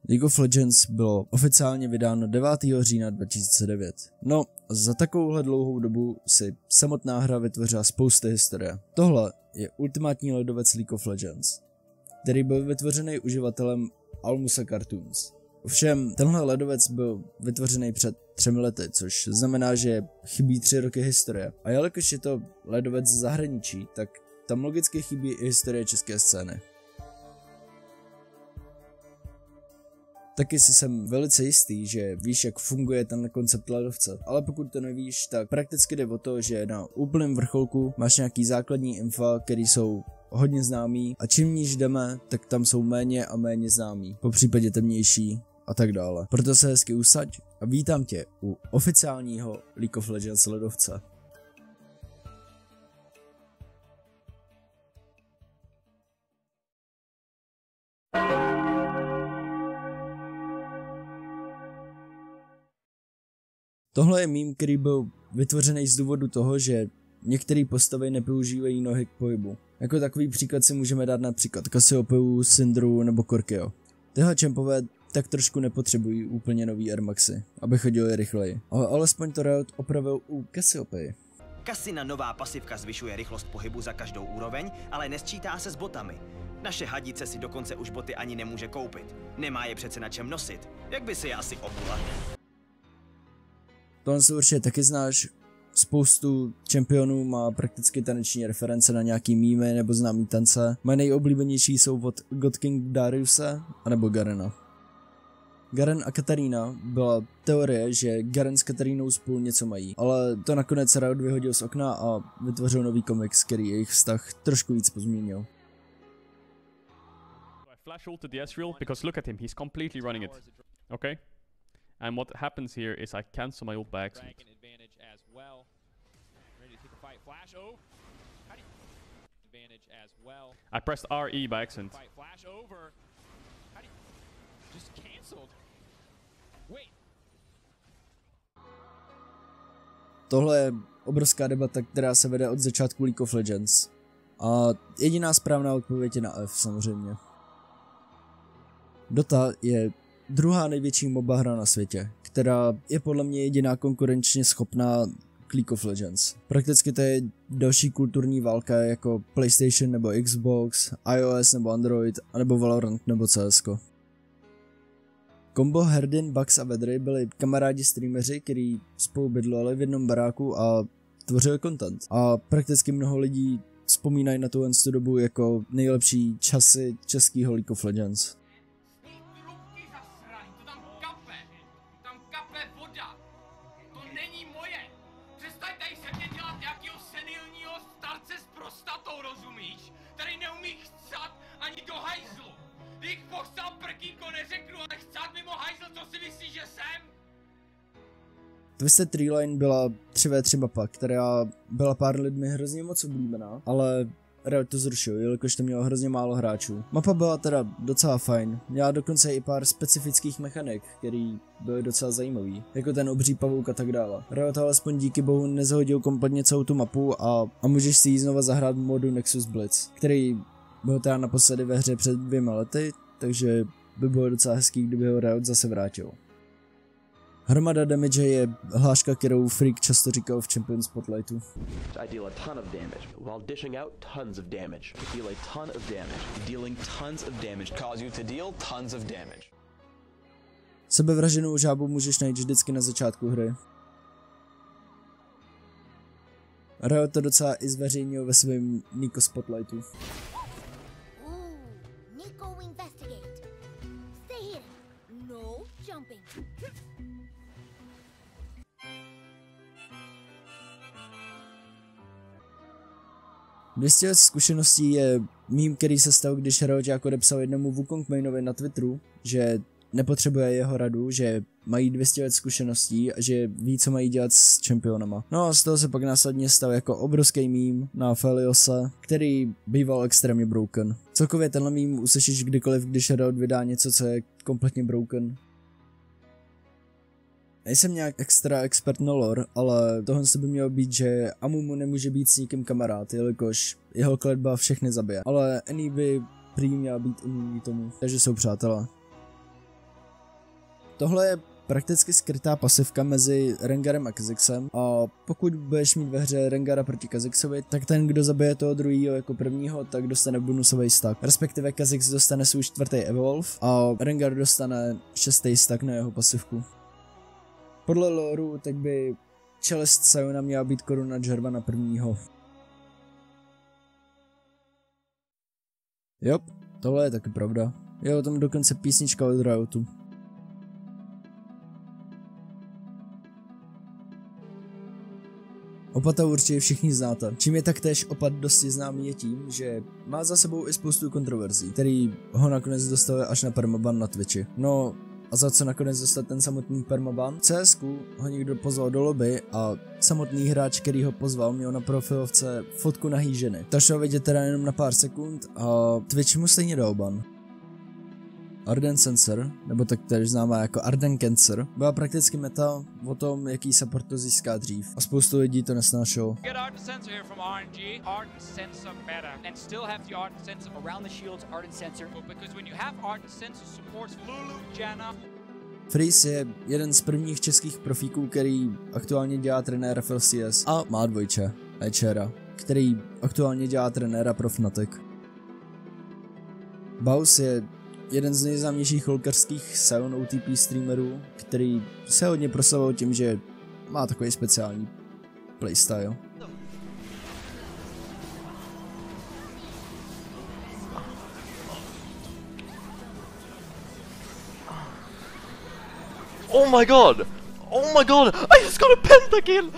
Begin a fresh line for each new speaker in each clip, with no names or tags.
League of Legends bylo oficiálně vydáno 9. října 2009. No, za takovouhle dlouhou dobu si samotná hra vytvořila spousty historie. Tohle je ultimátní ledovec League of Legends, který byl vytvořený uživatelem Almusa Cartoons. Ovšem, tenhle ledovec byl vytvořený před 3 lety, což znamená, že chybí 3 roky historie. A jelikož je to ledovec z zahraničí, tak tam logicky chybí i historie české scény. Taky si jsem velice jistý, že víš, jak funguje ten koncept ledovce, ale pokud to nevíš, tak prakticky jde o to, že na úplném vrcholku máš nějaký základní infa, který jsou hodně známý a čím níž jdeme, tak tam jsou méně a méně známí, po případě temnější a tak dále. Proto se hezky usaď a vítám tě u oficiálního League of Legends ledovce. Tohle je meme, který byl vytvořený z důvodu toho, že některé postavy nepoužívají nohy k pohybu. Jako takový příklad si můžeme dát například Cassiopeu, Syndru nebo Korkio. Tyhle čempové tak trošku nepotřebují úplně nový Air Maxy, aby chodili rychleji. Ale alespoň to Riot opravil u Cassiopei.
Cassina nová pasivka zvyšuje rychlost pohybu za každou úroveň, ale nesčítá se s botami. Naše hadice si dokonce už boty ani nemůže koupit. Nemá je přece na čem nosit. Jak by si je asi obula?
Tohle si určitě taky znáš. Spoustu čempionů má prakticky taneční reference na nějaký mýmy nebo známý tance. Moje nejoblíbenější jsou od God King Dariuse anebo Garena. Garen a Katarina byla teorie, že Garen s Katarínou spolu něco mají, ale to nakonec Riot vyhodil z okna a vytvořil nový komiks, který jejich vztah trošku víc pozměnil.
Flash ult to the Ezreal because look at him, he's completely running it. Okay? And what happens here is I cancel my ult by accident. I pressed RE by accident.
Tohle je obrovská debata, která se vede od začátku League of Legends. A jediná správná odpověď je na F samozřejmě. Dota je druhá největší MOBA hra na světě, která je podle mě jediná konkurenčně schopná k League of Legends. Prakticky to je další kulturní válka jako PlayStation nebo Xbox, iOS nebo Android, anebo Valorant nebo CS:GO. Kombo Herdin, Bugs a Vedry byli kamarádi streameři, kteří spolu bydleli v jednom baráku a tvořili content. A prakticky mnoho lidí vzpomínají na tu dobu jako nejlepší časy českého League of Legends. Twisted Treeline byla 3v3 mapa, která byla pár lidmi hrozně moc oblíbená, ale Riot to zrušil, jelikož to mělo hrozně málo hráčů. Mapa byla teda docela fajn, měla dokonce i pár specifických mechanik, který byly docela zajímavý, jako ten obří pavouk a tak dále. Riot alespoň díky bohu nezhodil kompletně celou tu mapu a můžeš si ji znova zahrát v modu Nexus Blitz, který byl teda naposledy ve hře před 2 lety, takže by bylo docela hezký, kdyby ho Riot zase vrátil. Hromada damage je hláška, kterou Freak často říkal v Champion Spotlightu.
I deal a ton of damage while dishing out tons of damage. Deal a ton of damage. Dealing tons of damage cause you to deal tons of damage.
Sebevraženou žábu můžeš najít vždycky na začátku hry. Riot to docela i zveřejnil ve svém Nico Spotlightu. Dvěstě zkušeností je meme, který se stal, když Riot odepsal jednomu Wukong mainovi na Twitteru, že nepotřebuje jeho radu, že mají 200 let zkušeností a že ví, co mají dělat s čempionama. No a z toho se pak následně stal jako obrovský meme na Feliose, který býval extrémně broken. Celkově tenhle meme uslyšíš kdykoliv, když Riot vydá něco, co je kompletně broken. Nejsem nějak extra expert na lore, ale tohle by mělo být, že Amumu nemůže být s nikým kamarád, jelikož jeho kletba všechny zabije. Ale Annie by prý měla být imunní tomu, takže jsou přátelé. Tohle je prakticky skrytá pasivka mezi Rengarem a Kha'Zixem a pokud budeš mít ve hře Rengara proti Kha'Zixovi, tak ten, kdo zabije toho druhýho jako prvního, tak dostane bonusový stack. Respektive Kha'Zix dostane svůj 4. evolve a Rengar dostane 6. stack na jeho pasivku. Podle loreu tak by čelist Siona měla být koruna Jarvana prvního. Jop, tohle je taky pravda. Je o tom dokonce písnička od Riotu. Opata určitě všichni znáte. Čím je taktéž Opat dosti známý je tím, že má za sebou i spoustu kontroverzí, který ho nakonec dostal až na permaban na Twitchi. No a za co nakonec dostal ten samotný permaban? CSku ho někdo pozval do lobby a samotný hráč, který ho pozval, měl na profilovce fotku nahý ženy. To šlo vidět teda jenom na pár sekund a Twitch mu stejně dal ban. Arden Sensor, nebo tak též známá jako Arden Cancer, byla prakticky meta o tom, jaký support to získá dřív. A spoustu lidí to nesnášelo. Freeze je jeden z prvních českých profíků, který aktuálně dělá trenéra FLCS a má dvojče, Echera, který aktuálně dělá trenéra pro Fnatic. Baus je jeden z nejznámějších holkarských Sion OTP streamerů, který se hodně proslavil tím, že má takový speciální playstyle.
Oh my god! Oh my god! I just got a pentakill!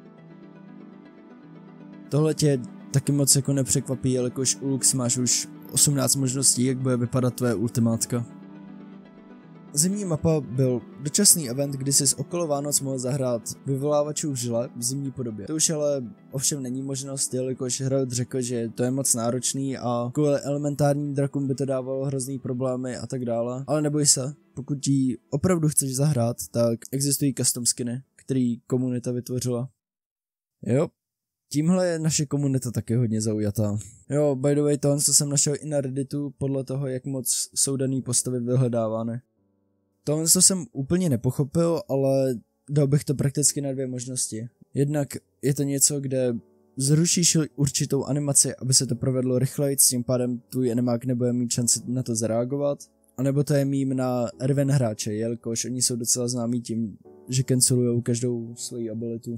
Tohle tě taky moc jako nepřekvapí, jelikož u Lux máš už 18 možností, jak bude vypadat tvoje ultimátka. Zimní mapa byl dočasný event, kdy jsi okolo Vánoc mohl zahrát vyvolávačů žile v zimní podobě. To už ale ovšem není možnost, jelikož Riot řekl, že to je moc náročný a kvůli elementárním drakům by to dávalo hrozný problémy a tak dále. Ale neboj se, pokud ti opravdu chceš zahrát, tak existují custom skiny, který komunita vytvořila. Jo. Tímhle je naše komunita taky hodně zaujatá. Jo, by the way, tohle jsem našel i na Redditu podle toho, jak moc jsou daný postavy vyhledávány. Tohle jsem úplně nepochopil, ale dal bych to prakticky na dvě možnosti. Jednak je to něco, kde zrušíš určitou animaci, aby se to provedlo rychleji, s tím pádem tvůj animák nebude mít šanci na to zareagovat. A nebo to je mím na Riven hráče, jelikož oni jsou docela známí tím, že cancelujou každou svoji abilitu.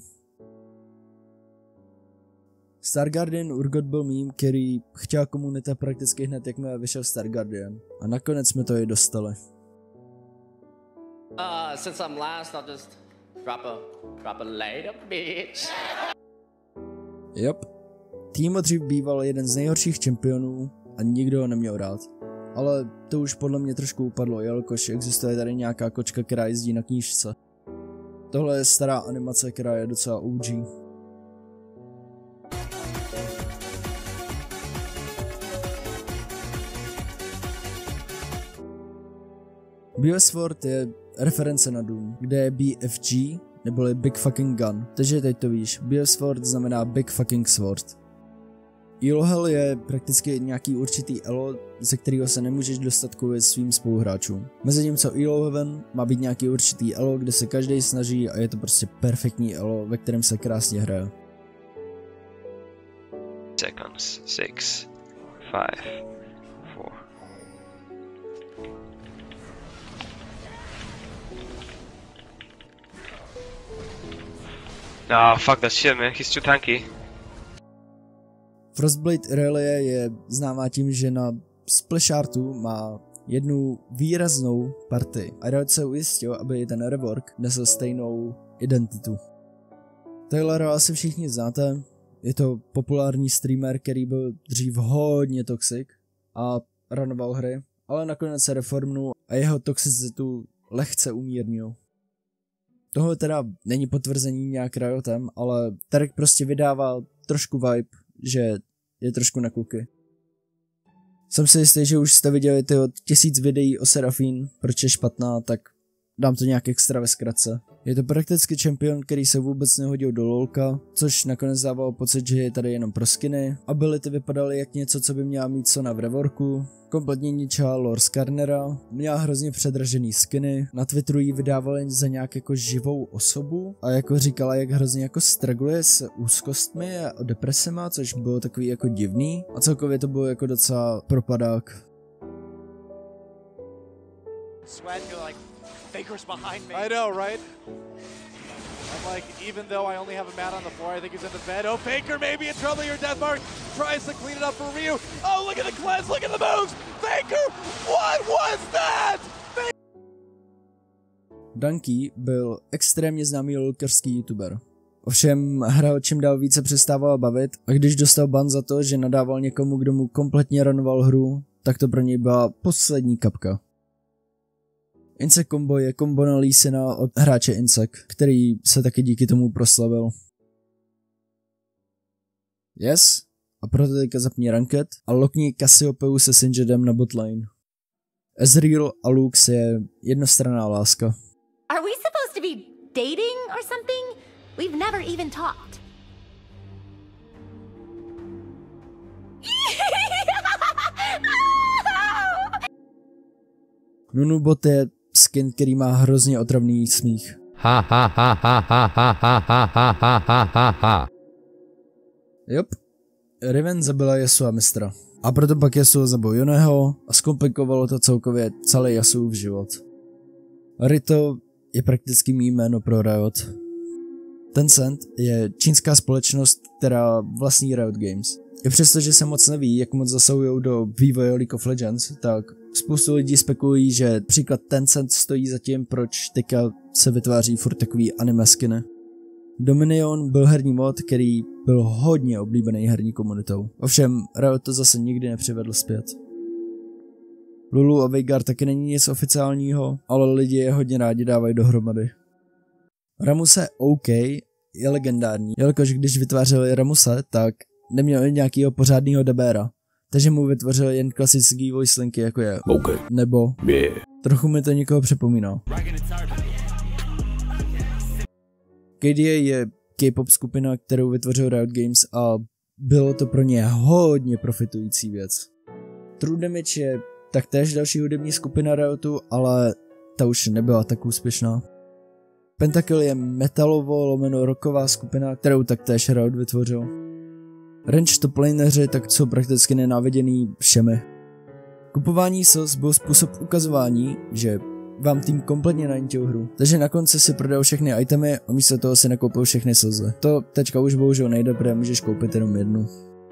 Star Guardian Urgot byl mím, který chtěla komunita prakticky hned, jakmile vyšel Star Guardian. A nakonec jsme to i dostali.
Since I'm last, I'll just drop a later, bitch.
Yep. Teemo dřív býval jeden z nejhorších čempionů a nikdo ho neměl rád. Ale to už podle mě trošku upadlo, jelikož existuje tady nějaká kočka, která jezdí na knížce. Tohle je stará animace, která je docela OG. BioSword je reference na Doom, kde je BFG, neboli Big Fucking Gun. Takže teď to víš, BioSword znamená Big Fucking Sword. Elohel je prakticky nějaký určitý elo, ze kterého se nemůžeš dostat kvůli svým spoluhráčům. Mezitímco Eloheaven má být nějaký určitý elo, kde se každý snaží a je to prostě perfektní elo, ve kterém se krásně hraje.
Seconds, 6, 5, 4. No, fuck that shit, man. He's too tanky.
Frostblade Irelia je známá tím, že na Splashartu má jednu výraznou partii a Riot se ujistil, aby ten rework nesl stejnou identitu. Taylora asi všichni znáte, je to populární streamer, který byl dřív hodně toxic a runoval hry, ale nakonec se reformnul a jeho toxicitu lehce umírnil. Tohle teda není potvrzení nějak Riotem, ale Tarek prostě vydává trošku vibe, že je trošku na kluky. Jsem si jistý, že už jste viděli ty 1000 videí o Seraphine, proč je špatná, tak dám to nějak extra ve zkratce. Je to prakticky čempion, který se vůbec nehodil do lolka, což nakonec dávalo pocit, že je tady jenom pro skiny. Ability vypadaly jak něco, co by měla mít Sona v reworku. Kompletně ničila lore Skarnera, měla hrozně předražený skiny, na Twitteru ji vydávali za nějak jako živou osobu a jako říkala, jak hrozně jako struggluje s úzkostmi a depresema, což bylo takový jako divný a celkově to bylo jako docela propadák.
Sweat, you're like, Faker's behind me. I know, right? I'm like, even though I only have a mat on the floor, I think he's in the bed. Oh, Faker maybe in trouble here. Deathmark tries to clean it up for Ryu. Oh, look at the cleanse, look at the moves. Faker, what was that?
Dunkey byl extrémně známý lolkerský youtuber. Ovšem hra ho čím dál více přestávala bavit a když dostal ban za to, že nadával někomu, kdo mu kompletně runoval hru, tak to pro něj byla poslední kapka. Insect Combo je kombo na Lee Sina od hráče Insect, který se taky díky tomu proslavil. Yes, a proto teďka zapni Ranked a lokni Cassiopeu se Sinjedem na botlane. Ezreal a Lux je jednostranná láska.
Are we supposed to be dating or something? We've never even talked.
Nunubot je skin, který má hrozně otravný smích. Jop. Riven zabila Yasuo mistra. A proto pak Yasuo zabil Yoneho a zkomplikovalo to celkově celý Yasuův život. Rito je prakticky mý jméno pro Riot. Tencent je čínská společnost, která vlastní Riot Games. I přesto, že se moc neví, jak moc zasahují do vývoje League of Legends, tak spoustu lidí spekulují, že příklad Tencent stojí za tím, proč teďka se vytváří furt takový anime skiny. Dominion byl herní mod, který byl hodně oblíbený herní komunitou. Ovšem, Riot to zase nikdy nepřivedl zpět. Lulu a Veigar taky není nic oficiálního, ale lidi je hodně rádi dávají dohromady. Ramuse OK je legendární, jelikož když vytvářeli Ramuse, tak neměl nějakýho pořádného debéra, takže mu vytvořil jen klasický voice linky, jako je OK, nebo yeah. Trochu mi to někoho připomíná. KDA je K-pop skupina, kterou vytvořil Riot Games a bylo to pro ně hodně profitující věc. True Damage je taktéž další hudební skupina Riotu, ale ta už nebyla tak úspěšná. Pentakill je metalovo-rocková skupina, kterou taktéž Riot vytvořil. Range toplaneři tak jsou prakticky nenáviděný všemi. Kupování sos byl způsob ukazování, že vám tým kompletně nanítil hru. Takže na konci si prodal všechny itemy a místo toho si nakoupil všechny sozy. To teďka už bohužel nejde, protože můžeš koupit jenom jednu.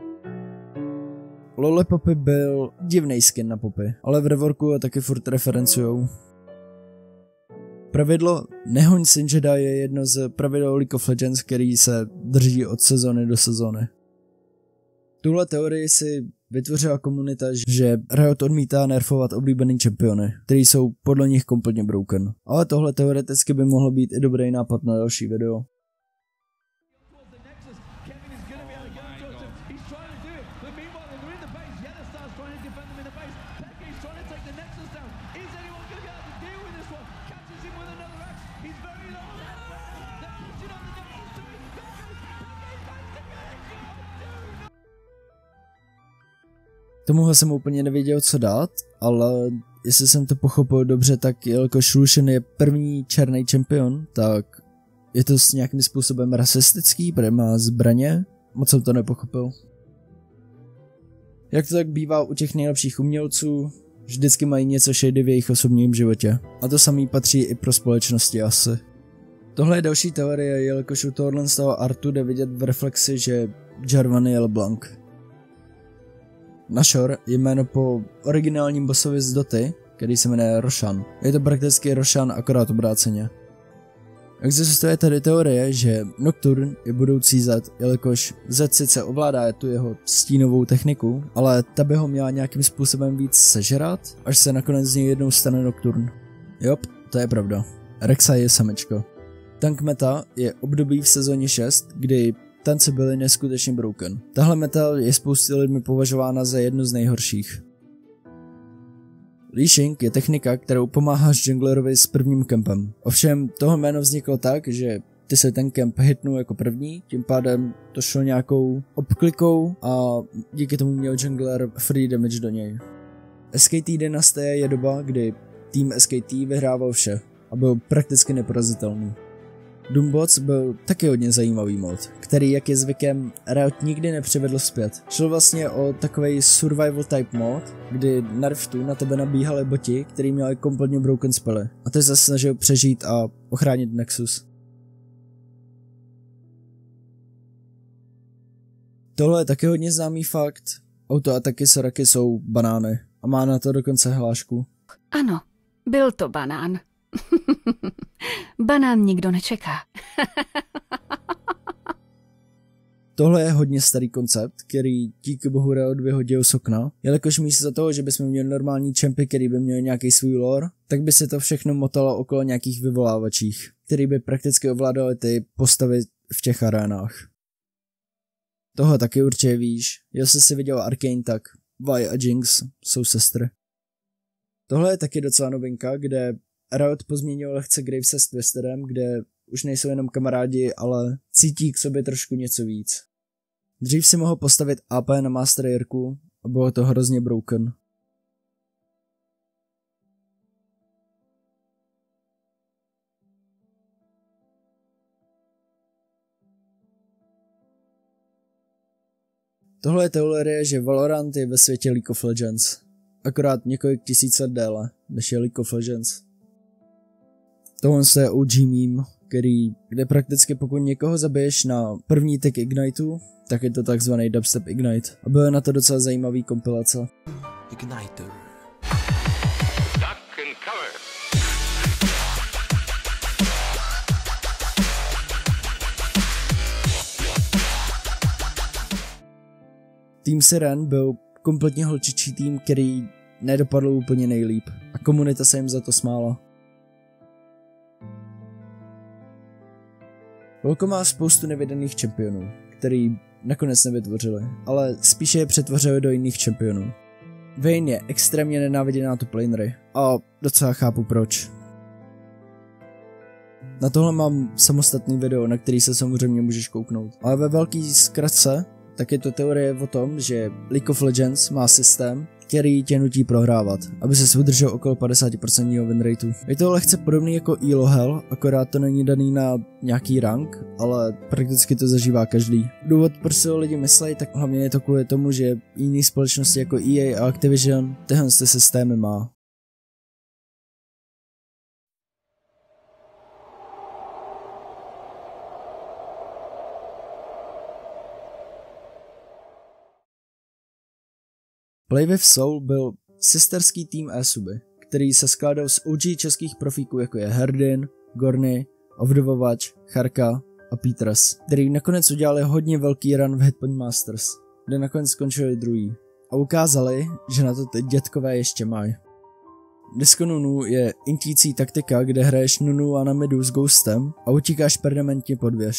Lollipopy byl divnej skin na popy, ale v reworku ho taky furt referencujou. Pravidlo nehoň Sinjeda je jedno z pravidel League of Legends, který se drží od sezóny do sezóny. Tuhle teorii si vytvořila komunita, že Riot odmítá nerfovat oblíbený čempiony, který jsou podle nich kompletně broken. Ale tohle teoreticky by mohlo být i dobrý nápad na další video. Tomuhle jsem úplně nevěděl, co dát, ale jestli jsem to pochopil dobře, tak jelikož Lucian je první černý čempion, tak je to s nějakým způsobem rasistický, protože má zbraně, moc jsem to nepochopil. Jak to tak bývá u těch nejlepších umělců, vždycky mají něco shady v jejich osobním životě. A to samý patří i pro společnosti asi. Tohle je další teorie, jelikož u tohohle z toho artu jde vidět v reflexi, že Jarvan je LeBlanc. Nashor je jméno po originálním bossovi z Doty, který se jmenuje Roshan. Je to prakticky Roshan, akorát obráceně. Existuje tady teorie, že Nocturne je budoucí Zed, jelikož Zed sice ovládá tu jeho stínovou techniku, ale ta by ho měla nějakým způsobem víc sežrat, až se nakonec z něj jednou stane Nocturne. Jop, to je pravda. Rek'Sai je samečko. Tank meta je období v sezóně 6, kdy tanci byly neskutečně broken. Tahle meta je spousty lidmi považována za jednu z nejhorších. Leashing je technika, kterou pomáháš junglerovi s prvním kempem. Ovšem toho jméno vzniklo tak, že ty se ten kemp hitnul jako první, tím pádem to šlo nějakou obklikou a díky tomu měl jungler free damage do něj. SKT dynastie je doba, kdy tým SKT vyhrával vše a byl prakticky neporazitelný. Doombots byl taky hodně zajímavý mod, který, jak je zvykem, Riot nikdy nepřivedl zpět. Šlo vlastně o takovej survival type mod, kdy na Riftu na tebe nabíhali boti, který měli kompletně broken spely. A ty se snažil přežít a ochránit Nexus. Tohle je taky hodně známý fakt. Autoataky Soraky jsou banány a má na to dokonce hlášku.
Ano, byl to banán. Banán nikdo nečeká.
Tohle je hodně starý koncept, který díky bohu Riot vyhodil z okna, jelikož místo toho, že bychom měli normální čempy, který by měli nějaký svůj lore, tak by se to všechno motalo okolo nějakých vyvolávačích, který by prakticky ovládali ty postavy v těch arénách. Tohle taky určitě víš, jestli jsi viděl Arcane, tak Vi a Jinx jsou sestry. Tohle je taky docela novinka, kde Riot pozměnil lehce Gravese s Twisterem, kde už nejsou jenom kamarádi, ale cítí k sobě trošku něco víc. Dřív si mohl postavit AP na Master Jirku a bylo to hrozně broken. Tohle je teorie, že Valorant je ve světě League of Legends. Akorát několik tisíc let déle, než je League of Legends. Tohle je OG meme, kde prakticky pokud někoho zabiješ na první tick Igniteu, tak je to takzvaný Dubstep Ignite. A byly na to docela zajímavý kompilace.
Igniter.
Tým Siren byl kompletně holčičí tým, který nedopadl úplně nejlíp a komunita se jim za to smála. Volko má spoustu nevydaných čempionů, který nakonec nevytvořili, ale spíše je přetvořili do jiných čempionů. Vayne je extrémně nenáviděná top lanery a docela chápu proč. Na tohle mám samostatný video, na který se samozřejmě můžeš kouknout. Ale ve velký zkratce, tak je to teorie o tom, že League of Legends má systém, který tě nutí prohrávat, aby se udržel okolo 50% win rateu. Je to lehce podobný jako ELO, akorát to není daný na nějaký rank, ale prakticky to zažívá každý. Důvod, proč si lidi myslejí, tak hlavně je to kvůli tomu, že jiné společnosti jako EA a Activision tyhle systémy má. Play with Soul byl sesterský tým e-suby, který se skládal z OG českých profíků jako je Herdin, Gorny, Ovdovovač, Charka a Peters, který nakonec udělali hodně velký run v Hitpoint Masters, kde nakonec skončili druhý a ukázali, že na to ty dětkové ještě mají. Disco Nunu je intící taktika, kde hraješ Nunu a na midu s Ghostem a utíkáš permanentně pod věž.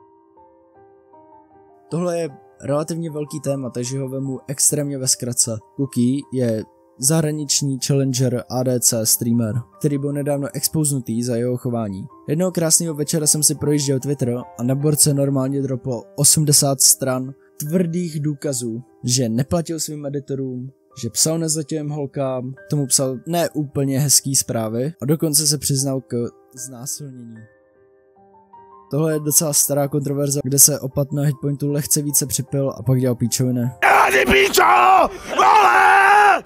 Tohle je relativně velký téma, takže ho vemu extrémně ve zkratce. Cookie je zahraniční challenger ADC streamer, který byl nedávno expoznutý za jeho chování. Jednoho krásného večera jsem si projížděl Twitter a na borce normálně droplo 80 stran tvrdých důkazů, že neplatil svým editorům, že psal nezletilým holkám, tomu psal ne úplně hezký zprávy a dokonce se přiznal k znásilnění. Tohle je docela stará kontroverze, kde se opat na hitpointu lehce více připil a pak dělal píčoviny.
Ani píčo! Vole!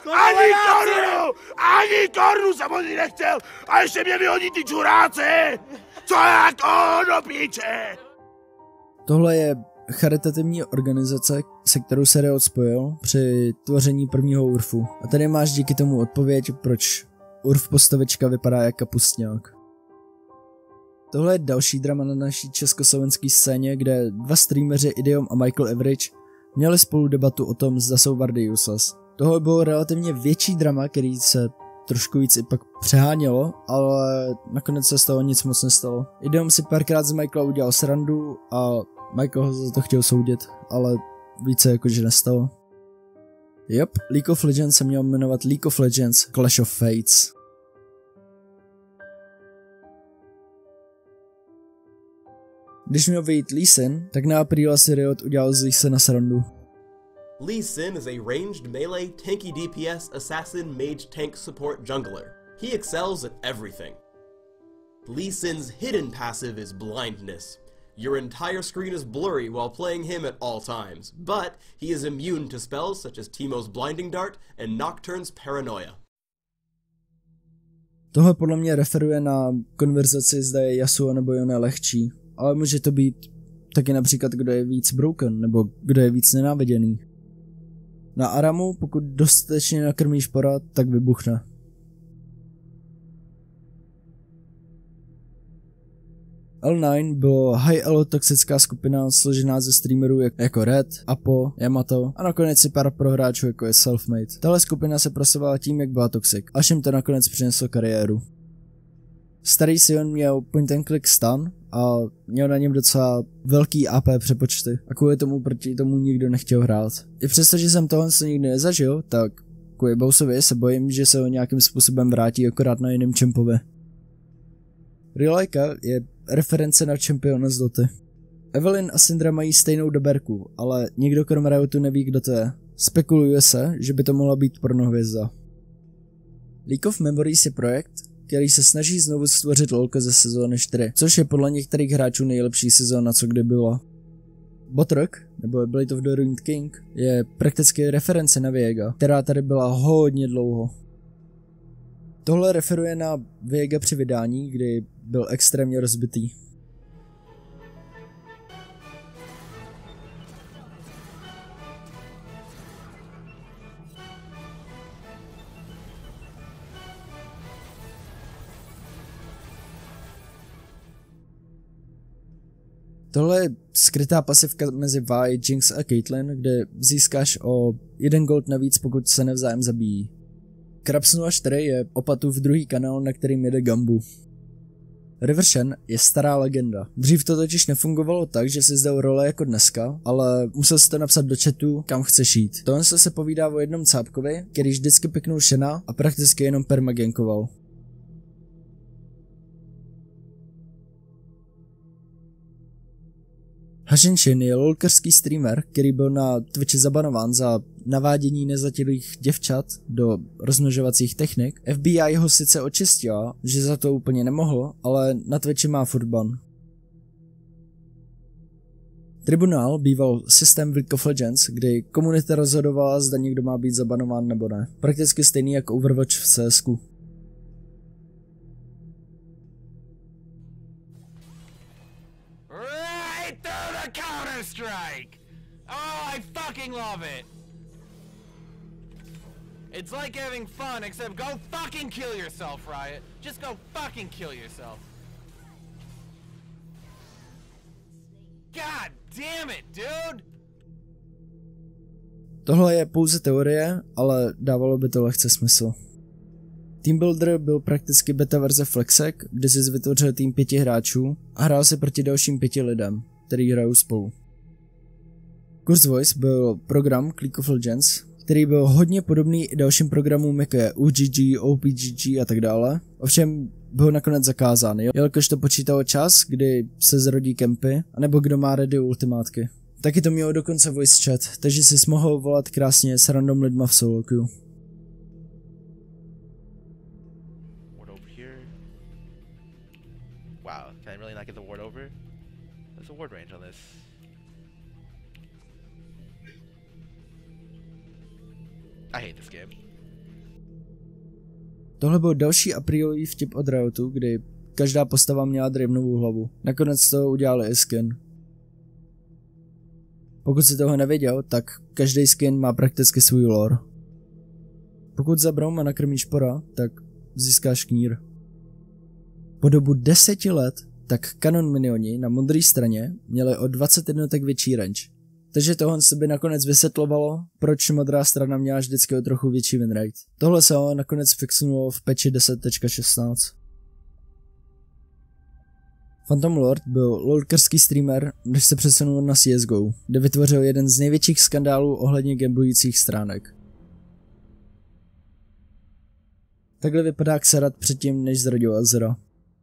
Ani korunu jsem od ní nechtěl a ještě mě vyhodí ty čuráci! Co jako do píče?
Tohle je charitativní organizace, se kterou se Riot spojil při tvoření prvního URFu. A tady máš díky tomu odpověď, proč URF postavička vypadá jak kapustňák. Tohle je další drama na naší československé scéně, kde dva streameři Idiom a Michael Average měli spolu debatu o tom, zda jsou wardy useless. Tohle bylo relativně větší drama, který se trošku víc i pak přehánělo, ale nakonec se z toho nic moc nestalo. Idiom si párkrát z Michaela udělal srandu a Michael ho za to chtěl soudit, ale více jakože nestalo. Yep, League of Legends se měl jmenovat League of Legends Clash of Fates. Když měl vyjít Lee Sin, tak na apríle si Riot udělal z Lee Sina srandu.
Lee Sin is a ranged melee, tanky DPS, assassin, mage, tank, support, jungler. He excels at everything. Lee Sin's hidden passive is blindness. Your entire screen is blurry while playing him at all times, but he is immune to spells such as Teemo's Blinding Dart and Nocturne's Paranoia.
Tohle podle mě referuje na konverzaci, zda je Yasuo nebo Yone lehčí, ale může to být taky například, kdo je víc broken nebo kdo je víc nenáviděný. Na Aramu, pokud dostatečně nakrmíš porad, tak vybuchne. L9 bylo high elo toxická skupina složená ze streamerů jako Red, Apo, Yamato a nakonec si pár prohráčů jako je Selfmade. Tahle skupina se prosovala tím, jak byla toxic, až jim to nakonec přineslo kariéru. Starý Sion měl point and click stun a měl na něm docela velký AP přepočty a kvůli tomu proti tomu nikdo nechtěl hrát. I přesto, že jsem tohle nikdy nezažil, tak kvůli Bowsovi se bojím, že se ho nějakým způsobem vrátí akorát na jiném čempovi. Rileka je reference na čempiona z Doty. Evelyn a Syndra mají stejnou doberku, ale nikdo krom Riotu neví, kdo to je. Spekuluje se, že by to mohla být pornohvězda. League of Memories je projekt, který se snaží znovu stvořit LoLko ze sezóny 4, což je podle některých hráčů nejlepší sezóna, co kdy byla. Botrock, nebo Blade of the Ruined King, je prakticky reference na Viega, která tady byla hodně dlouho. Tohle referuje na Viega při vydání, kdy byl extrémně rozbitý. Tohle je skrytá pasivka mezi Vi, Jinx a Caitlyn, kde získáš o 1 gold navíc, pokud se navzájem zabijí. Krabs 04 je opatův druhý kanál, na kterým jede Gambu. Rivershen je stará legenda. Dřív to totiž nefungovalo tak, že si zdal role jako dneska, ale musel si to napsat do chatu, kam chceš jít. Tohle se povídá o jednom cápkovi, který vždycky piknul Shena a prakticky jenom permagankoval. Hashinshin je lolkerský streamer, který byl na Twitchi zabanován za navádění nezatělých děvčat do rozmnožovacích technik. FBI ho sice očistila, že za to úplně nemohl, ale na Twitchi má furt ban. Tribunál býval systém v League of Legends, kdy komunita rozhodovala, zda někdo má být zabanován nebo ne. Prakticky stejný jako Overwatch v CSku.
Counter-Strike! Oh, I fucking love it! It's like having fun, except go fucking kill yourself, Riot. Just go fucking kill yourself. God damn it, dude!
Tohle je pouze teorie, ale dávalo by to lehce smysl. Team Builder byl prakticky beta verze Flexek, kde si vytvořil tým 5 hráčů a hrál si proti dalším 5 lidem, který hrajou spolu. Curse Voice byl program League of Legends, který byl hodně podobný i dalším programům, jako je UGG, OPGG a tak dále. Ovšem byl nakonec zakázán, jelikož to počítalo čas, kdy se zrodí kempy, anebo kdo má ready ultimátky. Taky to mělo dokonce voice chat, takže si mohl volat krásně s random lidma v solo queue.
Wow, can I really not get the ward over? There's a ward range on this. I hate this game.
Tohle byl další aprílový vtip od Riotu, kdy každá postava měla Dravenovou hlavu. Nakonec z toho udělali i skin. Pokud si toho nevěděl, tak každý skin má prakticky svůj lore. Pokud za Brauma nakrmíš pora, tak získáš knír. Po dobu 10 let tak kanon minioni na modré straně měli o 20 jednotek větší range. Takže tohle se by nakonec vysvětlovalo, proč modrá strana měla vždycky o trochu větší winrate. Tohle se ale nakonec fixnulo v patchi 10.16. Phantom Lord byl lolkerský streamer, než se přesunul na CSGO, kde vytvořil jeden z největších skandálů ohledně gamblujících stránek. Takhle vypadá Xerath předtím, než zradil Azera.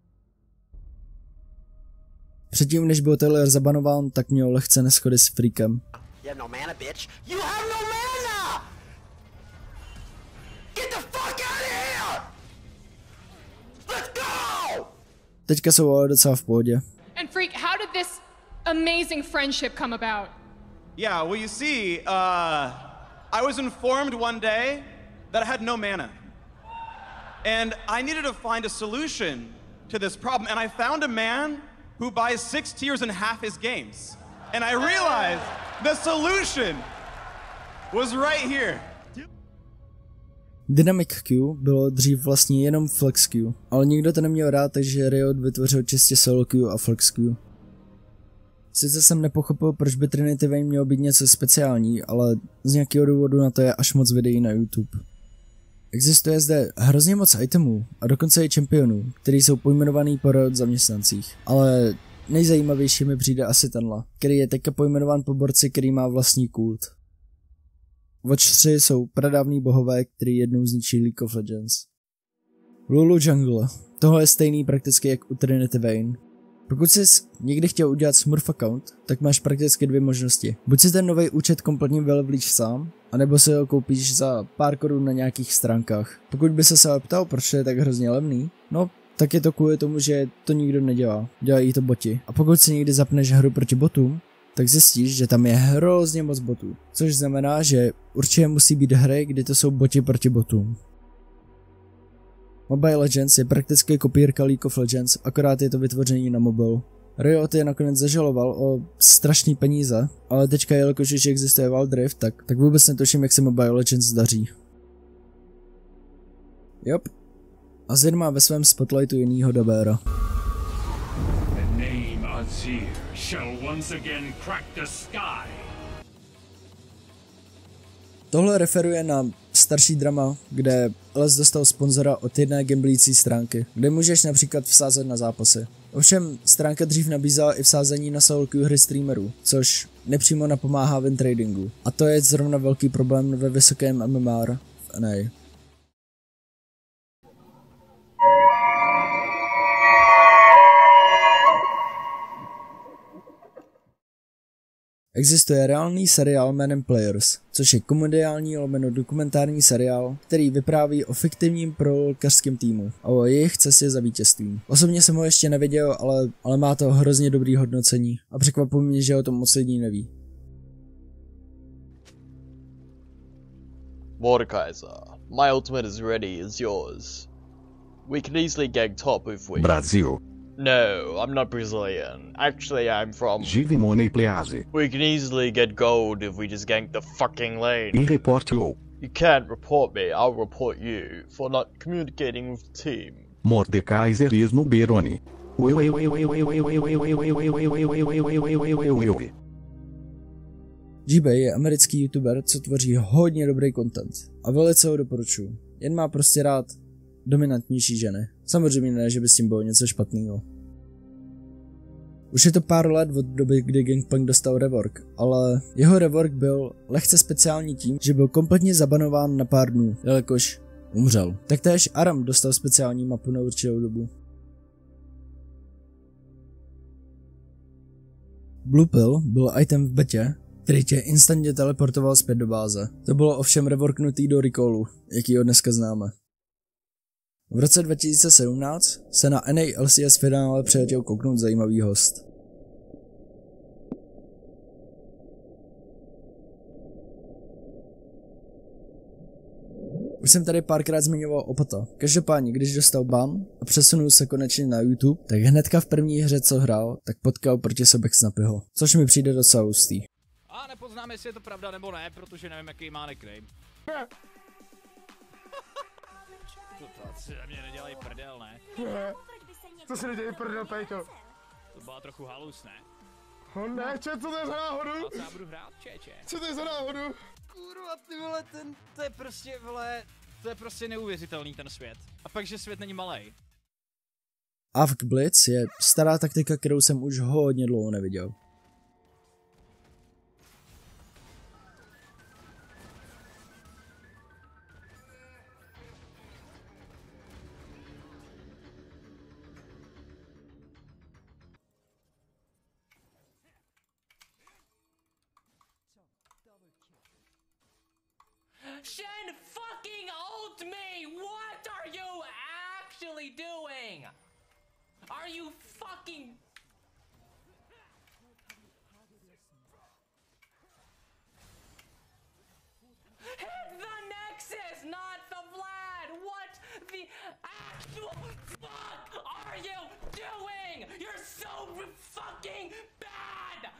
Předtím, než byl Taylor zabanován, tak měl lehce neschody s Freakem.
You have no mana, bitch. You have no mana! Get the fuck out of here! Let's go!
Teďka jsou ale docela v pohodě.
And Freak, how did this amazing friendship come about?
Yeah, well, you see, I was informed one day that I had no mana. And I needed to find a solution to this problem, and I found a man who buys 6 tiers in half his games. And I realized the solution was right here.
Dynamic Q bylo dřív vlastně jenom Flex Q, ale nikdo to neměl rád, takže Riot vytvořil čistě Solo Q a Flex Q. Sice jsem nepochopil, proč by Trinity Vayne mělo být něco speciální, ale z nějakého důvodu na to je až moc videí na YouTube. Existuje zde hrozně moc itemů a dokonce i čempionů, kteří jsou pojmenovaný po Riot zaměstnancích, ale nejzajímavější mi přijde asi tenhle, který je teďka pojmenován po borci, který má vlastní kult. Watch 3 jsou pradávní bohové, který jednou zničí League of Legends. Lulu Jungle. Tohle je stejný prakticky jak u Trinity Vayne. Pokud jsi někdy chtěl udělat Smurf account, tak máš prakticky 2 možnosti. Buď si ten nový účet kompletně vylevlíš sám, anebo si ho koupíš za pár korun na nějakých stránkách. Pokud by se ptal, proč je tak hrozně levný, no tak je to kvůli tomu, že to nikdo nedělá. Dělají to boti. A pokud si někdy zapneš hru proti botům, tak zjistíš, že tam je hrozně moc botů. Což znamená, že určitě musí být hry, kdy to jsou boti proti botům. Mobile Legends je prakticky kopírka League of Legends, akorát je to vytvoření na mobil. Riot je nakonec zažaloval o strašný peníze, ale teďka jelikož už existuje Wild Rift, tak vůbec netuším, jak se Mobile Legends daří. Jop. Azir má ve svém spotlightu jinýho dabéra. Tohle referuje na starší drama, kde Les dostal sponzora od jedné gamblící stránky, kde můžeš například vsázet na zápasy. Ovšem, stránka dřív nabízela i vsázení na solo queue hry streamerů, což nepřímo napomáhá win tradingu. A to je zrovna velký problém ve vysokém MMR v NA. Existuje reálný seriál jménem Players, což je komediální dokumentární seriál, který vypráví o fiktivním prolkařském týmu a o jejich cestě za vítězstvím. Osobně jsem ho ještě neviděl, ale má to hrozně dobrý hodnocení a překvapuje mě, že o tom moc lidí neví.
Mordekaiser, my ultimate is ready, it's yours. We can easily gang top if we...
Brazil.
No, I'm not Brazilian. Actually, I'm from...
Givimone Please.
We can easily get gold if we just gank the fucking lane.
I report you.
You can't report me, I'll report you for not communicating with the team.
Mordekaiser is no Beroni.
G-Bay je americký youtuber, co tvoří hodně dobrý content a velice ho doporučuji. Jen má prostě rád dominantnější ženy. Samozřejmě ne, že by s tím bylo něco špatného. Už je to pár let od doby, kdy Gangplank dostal rework, ale jeho rework byl lehce speciální tím, že byl kompletně zabanován na pár dnů, jelikož umřel. Taktéž Aram dostal speciální mapu na určitou dobu. Blue Pill byl item v betě, který tě instantně teleportoval zpět do báze. To bylo ovšem reworknutý do Recallu, jaký ho dneska známe. V roce 2017 se na NA LCS finále přiletěl kouknout zajímavý host. Už jsem tady párkrát zmiňoval Opata. Každopádně, když dostal ban a přesunul se konečně na YouTube, tak hnedka v první hře, co hrál, tak potkal proti sobě Snapyho, což mi přijde docela hustý.
A nepoznáme, jestli je to pravda nebo ne, protože nevím, jaký má nickname. To si na mě nedělají prdel, ne?
Co si nedělají prdel, Pejto?
To byla trochu halus, ne?
Ne, co to je za náhodu?
A co já budu hrát, čeče?
Co to je za náhodu?
Kurva, ty vole, to je prostě, vole, to je prostě neuvěřitelný ten svět. A pak, že svět není malej.
Avk Blitz je stará taktika, kterou jsem už hodně dlouho neviděl.
Shen fucking ult me! What are you actually doing? Are you fucking... Hit the Nexus, not the Vlad! What the actual fuck are you doing? You're so fucking bad!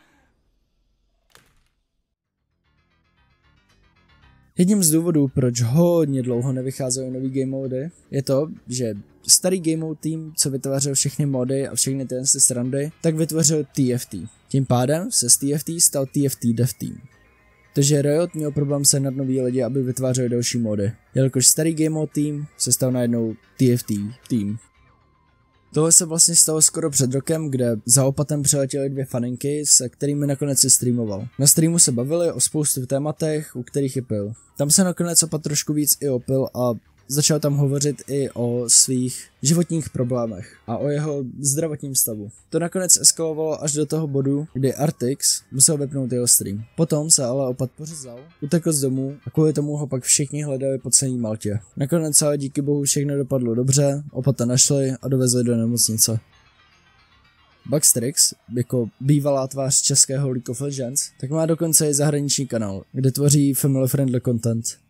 Jedním z důvodů, proč hodně dlouho nevycházely nový game mody, je to, že starý game mode tým, co vytvářel všechny mody a všechny tyhle srandy, tak vytvořil TFT. Tím pádem se z TFT stal TFT Dev Team. Takže Riot měl problém sehnat nový lidi, aby vytvářeli další mody. Jelikož starý game mode tým se stal najednou TFT tým. Tohle se vlastně stalo skoro před rokem, kde za opatem přiletěly 2 faninky, se kterými nakonec si streamoval. Na streamu se bavili o spoustu tématech, u kterých je pil. Tam se nakonec opat trošku víc i opil a začal tam hovořit i o svých životních problémech a o jeho zdravotním stavu. To nakonec eskalovalo až do toho bodu, kdy Artix musel vypnout jeho stream. Potom se ale opat pořezal, utekl z domu a kvůli tomu ho pak všichni hledali po celé Maltě. Nakonec ale díky bohu všechno dopadlo dobře, opata našli a dovezli do nemocnice. Buckstrix, jako bývalá tvář českého League of Legends, tak má dokonce i zahraniční kanál, kde tvoří family friendly content.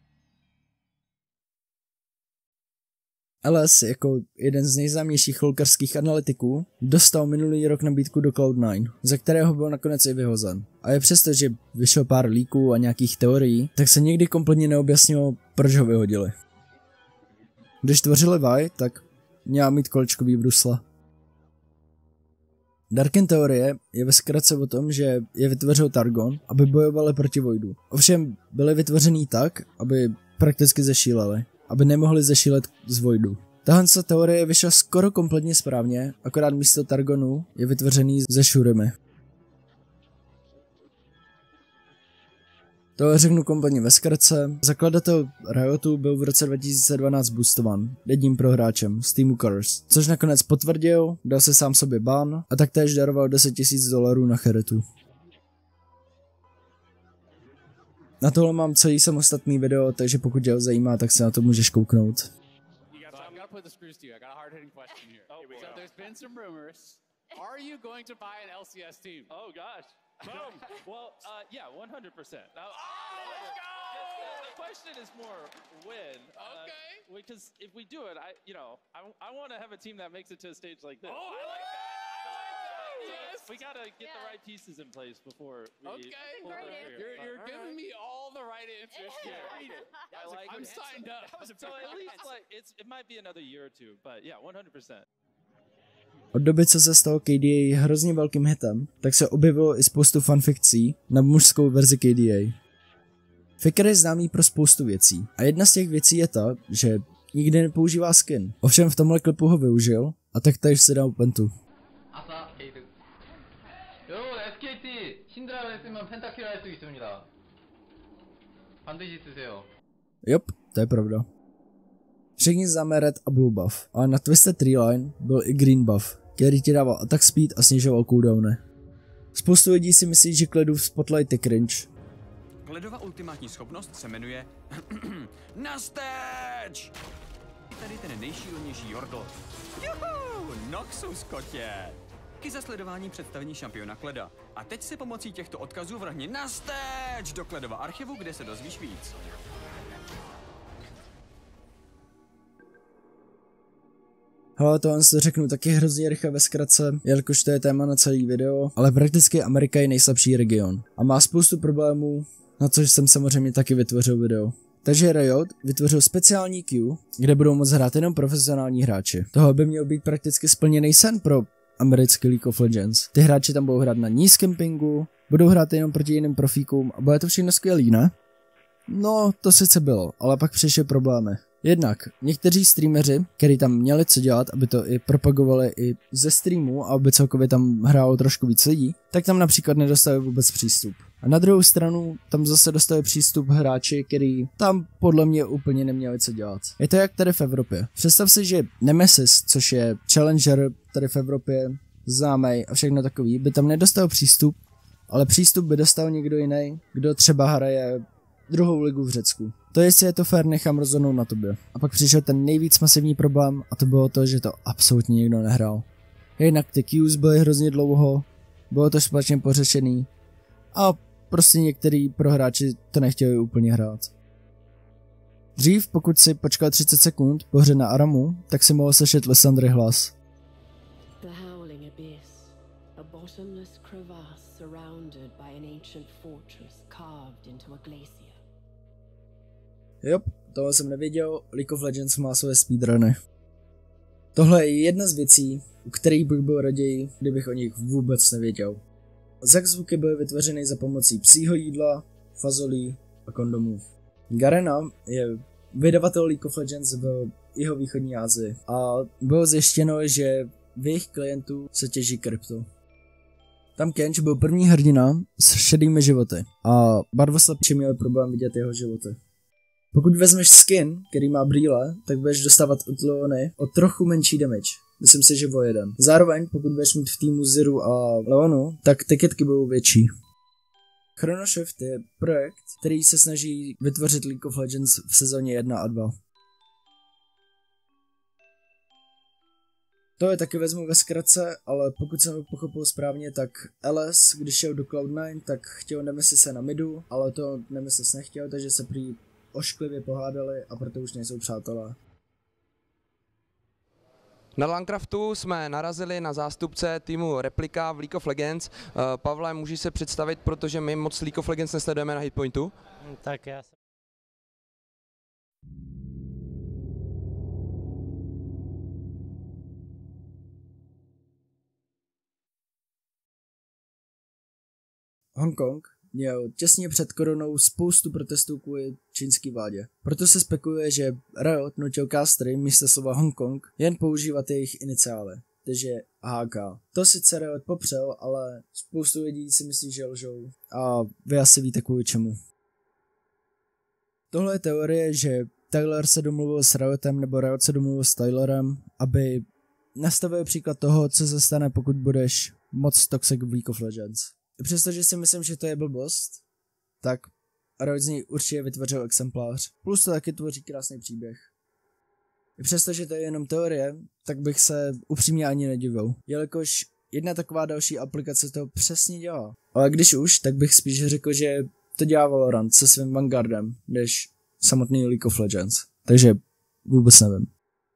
LS jako jeden z nejznámějších lolkarských analytiků dostal minulý rok nabídku do Cloud9, za kterého byl nakonec i vyhozen. A je přesto, že vyšel pár líků a nějakých teorií, tak se nikdy kompletně neobjasnilo, proč ho vyhodili. Když tvořili Vi, tak měla mít kolečkový brusle. Darken teorie je ve zkratce o tom, že je vytvořil Targon, aby bojovali proti Voidu. Ovšem byly vytvořený tak, aby prakticky zešíleli, aby nemohli zešílet z Voidu. Tahle teorie vyšla skoro kompletně správně, akorát místo Targonu je vytvořený ze Shurimy. To řeknu kompletně ve zkratce. Zakladatel Riotu byl v roce 2012 boostovan jedním prohráčem z týmu Curse, což nakonec potvrdil, dal se sám sobě ban a taktéž daroval $10,000 na charitu. Na tohle mám celý samostatný video, takže pokud tě ho zajímá, tak se na to můžeš kouknout.
Boom. Well, yeah, 100%. Now, let's go! The question is more when. Okay. Because if we do it, I want to have a team that makes it to a stage like this. Oh, I like that. Yes. We got to get the right pieces in place before we. Okay. You're giving me all the right answers here. I'm signed up. So at least it might be another year or two, but yeah, 100%.
Od doby, co se stalo KDA hrozně velkým hitem, tak se objevilo i spoustu fanfikcí na mužskou verzi KDA. Faker je známý pro spoustu věcí a jedna z těch věcí je ta, že nikdy nepoužívá skin. Ovšem v tomhle klipu ho využil a taktéž si dal pentu. Jop, to je pravda. Všichni známe red a blue buff, ale na Twisted Treeline byl i green buff, který ti dával attack speed a snižoval cooldowny. Spoustu lidí si myslí, že Kledův spotlight je cringe.
Kledova ultimátní schopnost se jmenuje Nasteč! Tady ten nejšílenější Jordl. Juhu, Noxus, kotě! Díky za sledování představení šampiona Kleda. A teď se pomocí těchto odkazů vrhni Nasteč do Kledova archivu, kde se dozvíš víc.
Hele, tohle si řeknu taky hrozně rychle ve zkratce, jelikož to je téma na celý video, ale prakticky Amerika je nejslabší region a má spoustu problémů, na což jsem samozřejmě taky vytvořil video. Takže Riot vytvořil speciální queue, kde budou moct hrát jenom profesionální hráči. Toho by měl být prakticky splněný sen pro americký League of Legends. Ty hráči tam budou hrát na nízkém pingu, budou hrát jenom proti jiným profíkům a bude to všechno skvělý, ne? No, to sice bylo, ale pak přišly problémy. Jednak někteří streameři, kteří tam měli co dělat, aby to i propagovali i ze streamu a aby celkově tam hrálo trošku víc lidí, tak tam například nedostali vůbec přístup. A na druhou stranu tam zase dostali přístup hráči, kteří tam podle mě úplně neměli co dělat. Je to jak tady v Evropě. Představ si, že Nemesis, což je challenger tady v Evropě, známej a všechno takový, by tam nedostal přístup, ale přístup by dostal někdo jiný, kdo třeba hraje druhou ligu v Řecku. To jestli je to fair, nechám rozhodnout na tobě. A pak přišel ten nejvíc masivní problém a to bylo to, že to absolutně nikdo nehrál. Jednak ty queues byly hrozně dlouho, bylo to špatně pořešený a prostě některý prohráči to nechtěli úplně hrát. Dřív, pokud si počkal 30 sekund po hře na Aramu, tak si mohl slyšet Lysandry hlas.
The howling abyss, a bottomless crevasse surrounded by an ancient fortress carved into a glacier.
Jop, toho jsem nevěděl, League of Legends má své speedruny. Tohle je jedna z věcí, u kterých bych byl raději, kdybych o nich vůbec nevěděl. Zvuky byly vytvořeny za pomocí psího jídla, fazolí a kondomů. Garena je vydavatel League of Legends v jihovýchodní Asii a bylo zjištěno, že v jejich klientů se těží krypto. Tam Kench byl první hrdina s šedými životy a barvoslepší měli problém vidět jeho životy. Pokud vezmeš skin, který má brýle, tak budeš dostávat od Leony o trochu menší damage. Myslím si, že o 1. Zároveň, pokud budeš mít v týmu Ziru a Leonu, tak tiketky budou větší. Chrono Shift je projekt, který se snaží vytvořit League of Legends v sezóně 1 a 2. To je taky vezmu ve zkratce, ale pokud jsem to pochopil správně, tak LS, když šel do Cloud9, tak chtěl Nemesise na midu, ale to Nemesis nechtěl, takže se prý ošklivě pohádali a proto už nejsou přátelé.
Na Landcraftu jsme narazili na zástupce týmu Replika v League of Legends. Pavle, můžeš se představit, protože my moc League of Legends nesledujeme na Hitpointu?
Tak já jsem...
Hongkong měl těsně před koronou spoustu protestů kvůli čínské vládě. Proto se spekuluje, že Riot nutil castery místo slova Hongkong jen používat jejich iniciály, takže HK. To sice Riot popřel, ale spoustu lidí si myslí, že lžou a vy asi víte kvůli čemu. Tohle je teorie, že Tyler se domluvil s Riotem nebo Riot se domluvil s Tylerem, aby nastavil příklad toho, co se stane, pokud budeš moc toxic v League of Legends. Přestože si myslím, že to je blbost, tak Riot z něj určitě vytvořil exemplář. Plus to taky tvoří krásný příběh. I přestože to je jenom teorie, tak bych se upřímně ani nedivil, jelikož jedna taková další aplikace to přesně dělá. Ale když už, tak bych spíš řekl, že to dělá Valorant se svým Vanguardem, než samotný League of Legends. Takže vůbec nevím.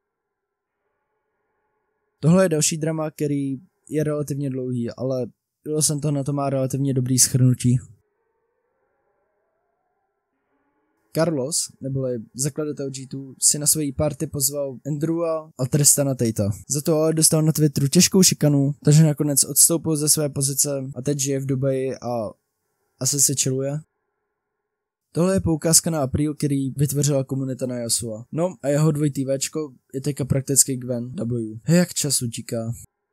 Tohle je další drama, který je relativně dlouhý, ale bylo jsem to na to má relativně dobrý shrnutí. Carlos, neboli zakladatel G2, si na svojí party pozval Andrewa a Tristana Tatea. Za to ale dostal na Twitteru těžkou šikanu, takže nakonec odstoupil ze své pozice a teď žije v Dubaji a asi se chilluje. Tohle je poukázka na April, který vytvořila komunita na Yasuo. No a jeho dvojitý Včko je teďka prakticky Gwen W. Jak čas utíká.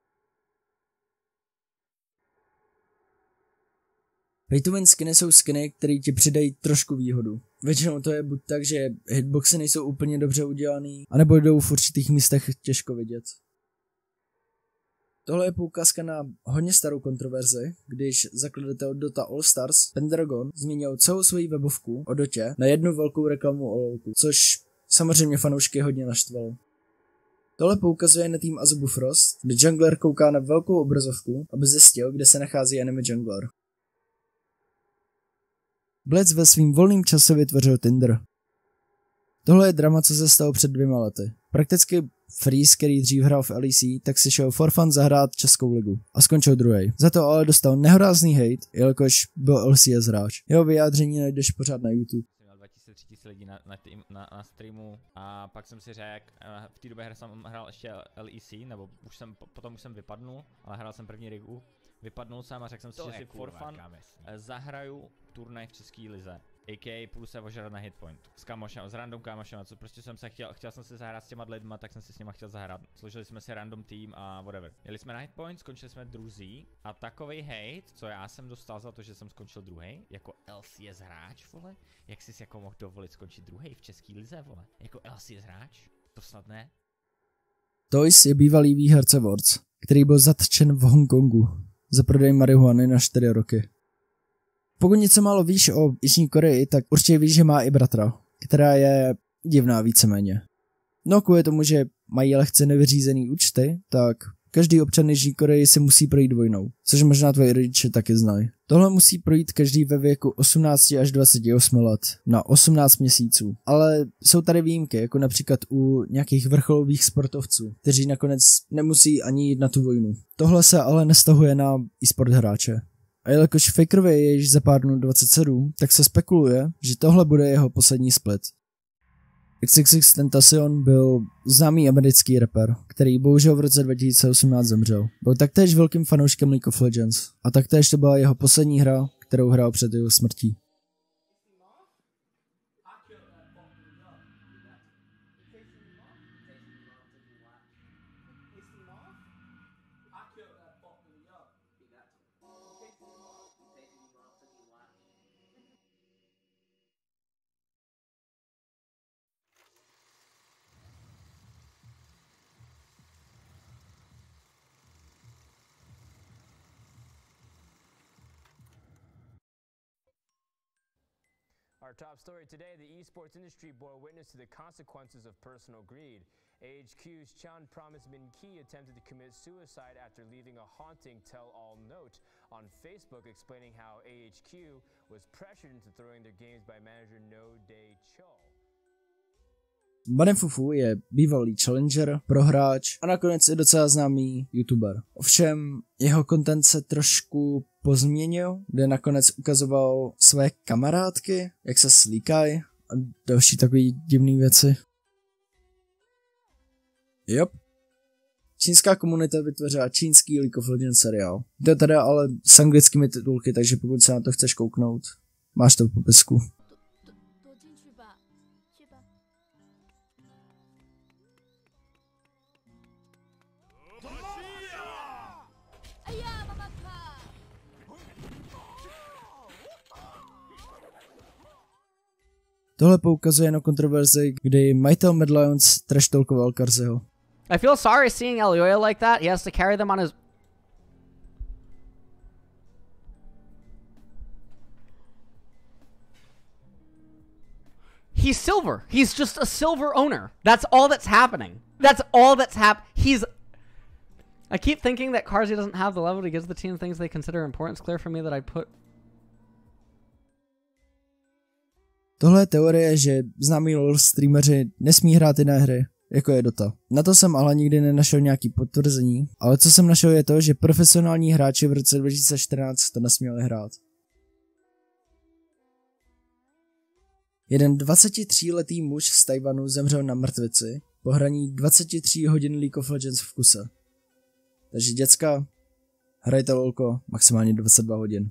Pay to win skiny jsou skiny, které ti přidají trošku výhodu. Většinou to je buď tak, že hitboxy nejsou úplně dobře udělaný, anebo jdou v určitých místech těžko vidět. Tohle je poukázka na hodně starou kontroverzi, když zakladatel Dota All Stars Pendragon změnil celou svoji webovku o Dotě na jednu velkou reklamu o LoLku, což samozřejmě fanoušky hodně naštvalo. Tohle poukazuje na tým Azubu Frost, kde jungler kouká na velkou obrazovku, aby zjistil, kde se nachází enemy jungler. Blitz ve svým volným čase vytvořil Tinder. Tohle je drama, co se stalo před 2 lety. Prakticky Freeze, který dřív hrál v LEC, tak si šel for fun zahrát Českou ligu a skončil druhý. Za to ale dostal nehorázný hate, jelikož byl LCS hráč. Jeho vyjádření najdeš pořád na YouTube.
Měl 2000 lidí na streamu a pak jsem si řekl, v té době jsem hrál ještě LEC, nebo potom už jsem vypadnul, ale hrál jsem první ligu. Vypadnul jsem a řekl jsem si, že si for fun zahraju turnaj v České lize. A.k.a. půjdu se ožrat na Hitpoint. S kamošem, s random kamošem, co prostě jsem se chtěl jsem si zahrát s těma lidma, tak jsem si s nima chtěl zahrát. Složili jsme si random tým a whatever. Jeli jsme na Hitpoint, skončili jsme druzí a takovej hate, co já jsem dostal za to, že jsem skončil druhý, jako LCS hráč, vole, jak jsi jako mohl dovolit skončit druhý v České lize, vole, jako LCS hráč, to snad ne.
Toys je bývalý výherce Worlds, který byl zatčen v Hongkongu za prodej marihuany na 4 roky. Pokud něco málo víš o Jižní Koreji, tak určitě víš, že má i bratra, která je divná víceméně. No kvůli tomu, že mají lehce nevyřízený účty, tak každý občan Jižní Koreji si musí projít vojnou, což možná tvoji rodiče taky znají. Tohle musí projít každý ve věku 18 až 28 let, na 18 měsíců. Ale jsou tady výjimky, jako například u nějakých vrcholových sportovců, kteří nakonec nemusí ani jít na tu vojnu. Tohle se ale nestahuje na e-sport hráče. A jelikož Fakerovi je již za pár dnů 27, tak se spekuluje, že tohle bude jeho poslední split. XXXTentacion byl známý americký rapper, který bohužel v roce 2018 zemřel. Byl taktéž velkým fanouškem League of Legends a taktéž to byla jeho poslední hra, kterou hrál před jeho smrtí.
Our top story today, the esports industry bore witness to the consequences of personal greed. AHQ's Chan Promise Min Ki attempted to commit suicide after leaving a haunting tell-all note on Facebook explaining how AHQ was pressured into throwing their games by manager No Day Chol.
Banenfufu je bývalý challenger, prohráč a nakonec je docela známý youtuber. Ovšem jeho content se trošku pozměnil, kde nakonec ukazoval své kamarádky, jak se slíkají a další takový divný věci. Yep. Čínská komunita vytvořila čínský League of Legends seriál. To je teda ale s anglickými titulky, takže pokud se na to chceš kouknout, máš to v popisku. Tohle poukazuje na kontroverzi, kdy majitel Mad Lions trash talkoval Karzeho.
I feel sorry seeing Elioya like that. He has to carry them on his... He's silver. He's just a silver owner. That's all that's happening. That's all that's he's... I keep thinking that Carzzy doesn't have the level to give the team things they consider important. It's clear for me that I put...
Tohle je teorie, že známí LoL streameři nesmí hrát jiné hry, jako je Dota. Na to jsem ale nikdy nenašel nějaký potvrzení, ale co jsem našel je to, že profesionální hráči v roce 2014 to nesměli hrát. Jeden 23letý muž z Tajvanu zemřel na mrtvici po hraní 23 hodin League of Legends v kuse. Takže děcka, hrajte LoLko maximálně 22 hodin.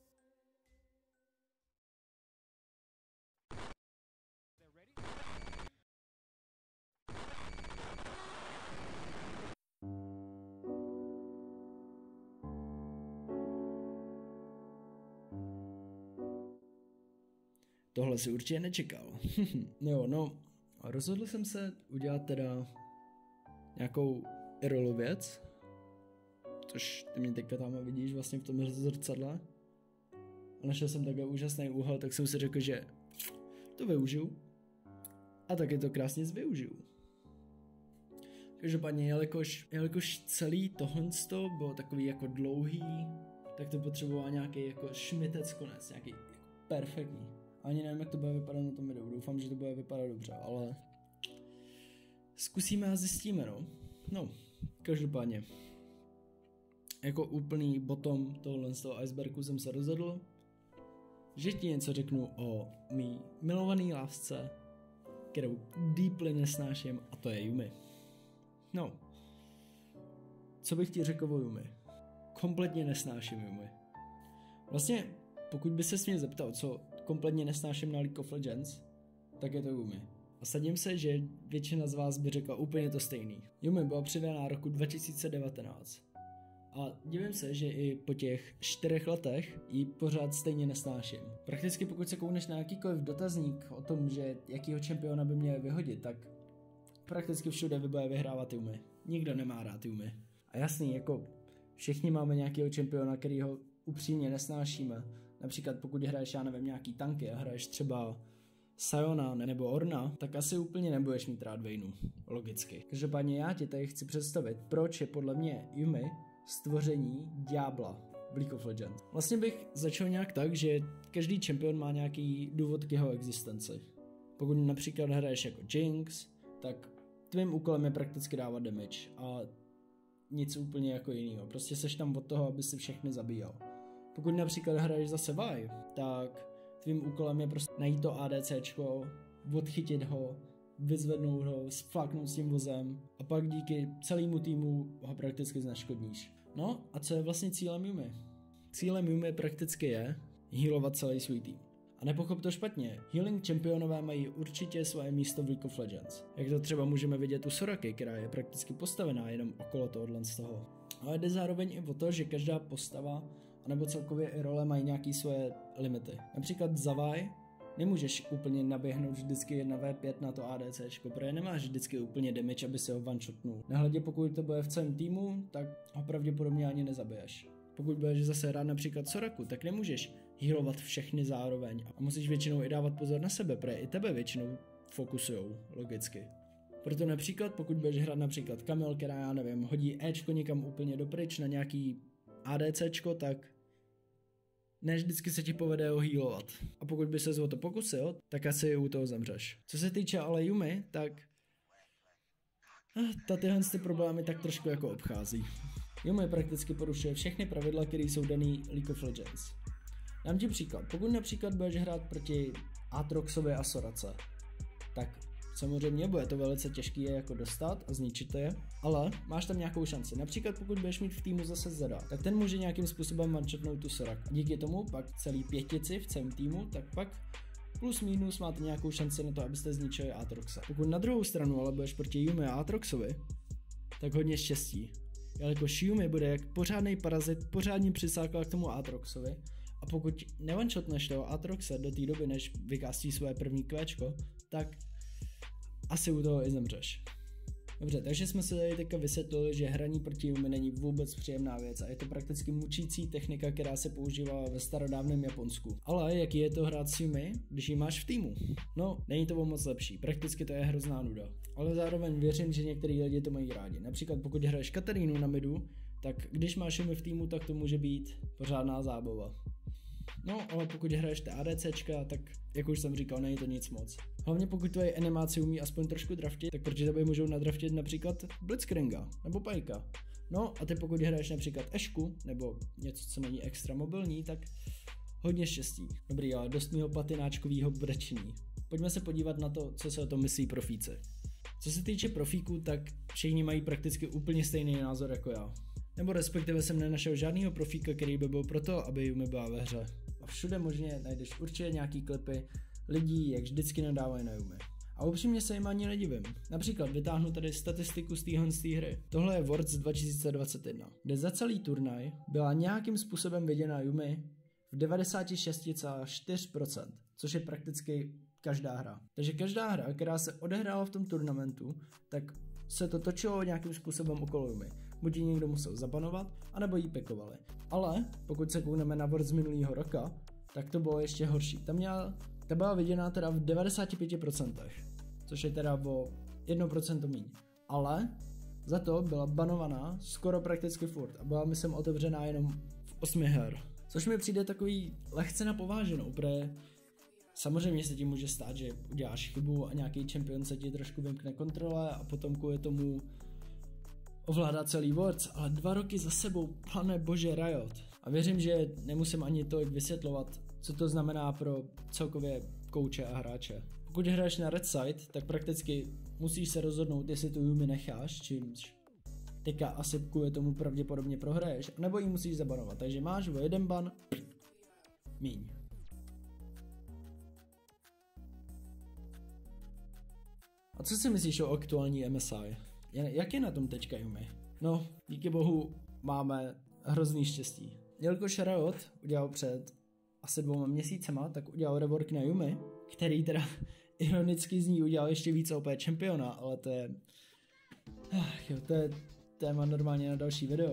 Tohle si určitě nečekal. No, rozhodl jsem se udělat teda nějakou irolu věc, což ty mě teďka tam vidíš vlastně v tom zrcadle. A našel jsem takhle úžasný úhel, tak jsem si řekl, že to využiju a taky to krásně využiju. Každopádně, jelikož celý tohle bylo takový jako dlouhý, tak to potřeboval nějaký jako šmitec konec, nějaký jako perfektní. Ani nevím, jak to bude vypadat na tom videu. Doufám, že to bude vypadat dobře, ale zkusíme a zjistíme, no. No, každopádně. Jako úplný bottom tohle z toho icebergu jsem se rozhodl, že ti něco řeknu o mý milovaný lásce, kterou deeply nesnáším, a to je Yumi. No. Co bych ti řekl o Yumi? Kompletně nesnáším Yumi. Vlastně, pokud by se mě zeptal, co kompletně nesnáším na League of Legends, tak je to Yumi. A sadím se, že většina z vás by řekla úplně to stejný. Yumi byla přidaná roku 2019. A divím se, že i po těch 4 letech ji pořád stejně nesnáším. Prakticky pokud se koukneš na jakýkoliv dotazník o tom, že jakýho čempiona by měl vyhodit, tak prakticky všude bude vyhrávat Yumi. Nikdo nemá rád Yumi. A jasný, jako všichni máme nějakého čempiona, kterýho upřímně nesnášíme. Například pokud hraješ, já nevím, nějaký tanky a hraješ třeba Siona nebo Orna, tak asi úplně nebudeš mít rád Vaynu, logicky. Každopádně já ti tady chci představit, proč je podle mě Yuumi stvoření ďábla v League of Legends. Vlastně bych začal nějak tak, že každý čempion má nějaký důvod k jeho existenci. Pokud například hraješ jako Jinx, tak tvým úkolem je prakticky dávat damage a nic úplně jako jinýho. Prostě seš tam od toho, aby si všechny zabíjal. Pokud například hraješ zase Vi, tak tvým úkolem je prostě najít to ADCčko, odchytit ho, vyzvednout ho, sfláknout s tím vozem a pak díky celému týmu ho prakticky zneškodníš. No a co je vlastně cílem Yuumi? Cílem Yuumi prakticky je healovat celý svůj tým. A nepochop to špatně, healing čempionové mají určitě svoje místo v League of Legends. Jak to třeba můžeme vidět u Soraky, která je prakticky postavená jenom okolo tohohle z toho. Ale jde zároveň i o to, že každá postava anebo celkově i role mají nějaké svoje limity. Například za Vi nemůžeš úplně naběhnout vždycky 1v5 na to ADCčko, protože nemáš vždycky úplně damage, aby se ho one-shotnul. Nehledě pokud to bude v celém týmu, tak ho pravděpodobně ani nezabiješ. Pokud budeš zase hrát například Soraku, tak nemůžeš healovat všechny zároveň a musíš většinou i dávat pozor na sebe, protože i tebe většinou fokusujou, logicky. Proto například, pokud budeš hrát například Camille, která, já nevím, hodí Ečko někam úplně dopryč na nějaký ADCčko, tak ne vždycky se ti povede ho healovat. A pokud by se o to pokusil, tak asi u toho zemřeš. Co se týče ale Yuumi, tak ta tyhle problémy tak trošku jako obchází. Yuumi prakticky porušuje všechny pravidla, které jsou daný League of Legends. Dám ti příklad. Pokud například budeš hrát proti Aatroxovi a Sorace, tak samozřejmě bude to velice těžké je jako dostat a zničit je, ale máš tam nějakou šanci. Například pokud budeš mít v týmu zase Zeda, tak ten může nějakým způsobem one-shotnout tu Soraku. Díky tomu pak celý pětici v celém týmu, tak pak plus minus máte nějakou šanci na to, abyste zničili Aatroxa. Pokud na druhou stranu ale budeš proti Yuumi a Aatroxovi, tak hodně štěstí. Jelikož Yuumi bude jak pořádný parazit, pořádně přisákal k tomu Aatroxovi a pokud neone-shotneš toho Aatroxa do té doby, než vykastí své první kvéčko, tak asi u toho i zemřeš. Dobře, takže jsme se tady teďka vysvětlili, že hraní proti Yuumi není vůbec příjemná věc a je to prakticky mučící technika, která se používala ve starodávném Japonsku. Ale jaký je to hrát s Yuumi, když ji máš v týmu? No, není to moc lepší, prakticky to je hrozná nuda. Ale zároveň věřím, že některý lidi to mají rádi. Například pokud hraješ Katarínu na midu, tak když máš Yuumi v týmu, tak to může být pořádná zábava. No, ale pokud hraješ ty ADCčka, tak jak už jsem říkal, není to nic moc. Hlavně pokud tvoje animáci umí aspoň trošku draftit, tak proti tebe můžou nadraftit například Blitzkringa nebo Pajka. No a ty pokud hraješ například Ešku nebo něco, co není extra mobilní, tak hodně štěstí. Dobrý, ale dost mýho patináčkovýho brečení. Pojďme se podívat na to, co se o tom myslí profíci. Co se týče profíků, tak všichni mají prakticky úplně stejný názor jako já. Nebo respektive jsem nenašel žádnýho profíka, který by byl proto, aby Yuumi byla ve hře. A všude možně najdeš určitě nějaký klipy lidí, jak vždycky nadávají na Yuumi. A upřímně se jim ani nedivím. Například vytáhnu tady statistiku z téhle hry. Tohle je Worlds 2021, kde za celý turnaj byla nějakým způsobem viděna Yuumi v 96,4%, což je prakticky každá hra. Takže každá hra, která se odehrála v tom turnamentu, tak se to točilo nějakým způsobem okolo Yuumi. Buď ji někdo musel zabanovat, anebo jí pekovali. Ale pokud se koukneme na Worlds z minulého roka, tak to bylo ještě horší. Ta byla viděná teda v 95%, což je teda o 1% míň. Ale za to byla banovaná skoro prakticky furt a byla myslím otevřená jenom v 8 her. Což mi přijde takový lehce na pováženou, protože samozřejmě se ti může stát, že uděláš chybu a nějaký čempion se ti trošku vymkne kontrole a potom kvůli tomu ovládá celý Worlds, ale 2 roky za sebou, pane bože, Riot. A věřím, že nemusím ani tolik vysvětlovat, co to znamená pro celkově kouče a hráče. Pokud hraješ na Red Side, tak prakticky musíš se rozhodnout, jestli tu Yuumi necháš, čímž teďka asi kvůli tomu pravděpodobně prohraješ, nebo ji musíš zabanovat, takže máš o 1 ban míň. A co si myslíš o aktuální MSI? Jak je na tom teďka Yuumi? No, díky bohu máme hrozný štěstí. Jelikož Riot udělal před asi 2 měsícema, tak udělal rework na Yuumi, který teda ironicky z ní udělal ještě víc OP čempiona, ale to je téma normálně na další video.